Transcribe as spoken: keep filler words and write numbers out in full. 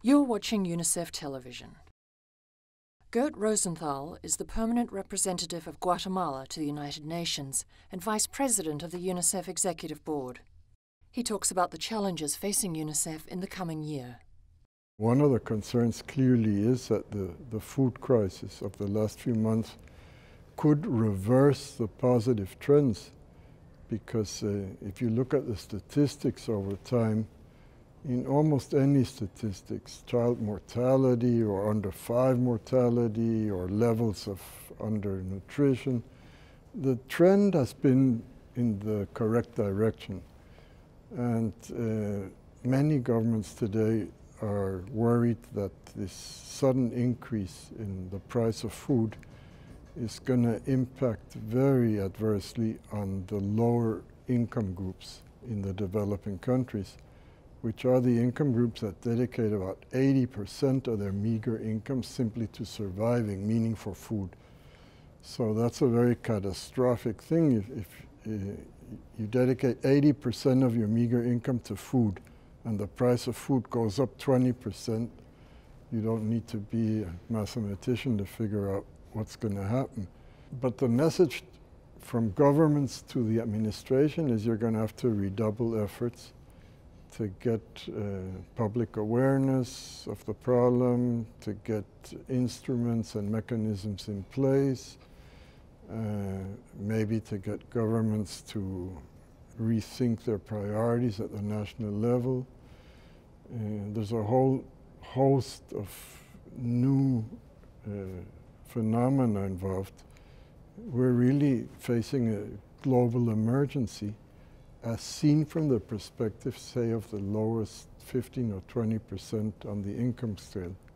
You're watching UNICEF television. Gert Rosenthal is the permanent representative of Guatemala to the United Nations and Vice President of the UNICEF Executive Board. He talks about the challenges facing UNICEF in the coming year. One of the concerns clearly is that the, the food crisis of the last few months could reverse the positive trends, because uh, if you look at the statistics over time, in almost any statistics, child mortality or under five mortality or levels of undernutrition, the trend has been in the correct direction. And uh, many governments today are worried that this sudden increase in the price of food is going to impact very adversely on the lower income groups in the developing countries, which are the income groups that dedicate about eighty percent of their meager income simply to surviving, meaning for food. So that's a very catastrophic thing. If, if uh, you dedicate eighty percent of your meager income to food and the price of food goes up twenty percent, you don't need to be a mathematician to figure out what's going to happen. But the message from governments to the administration is you're going to have to redouble efforts to get uh, public awareness of the problem, to get instruments and mechanisms in place, uh, maybe to get governments to rethink their priorities at the national level. Uh, there's a whole host of new uh, phenomena involved. We're really facing a global emergency, as seen from the perspective, say, of the lowest fifteen or twenty percent on the income scale.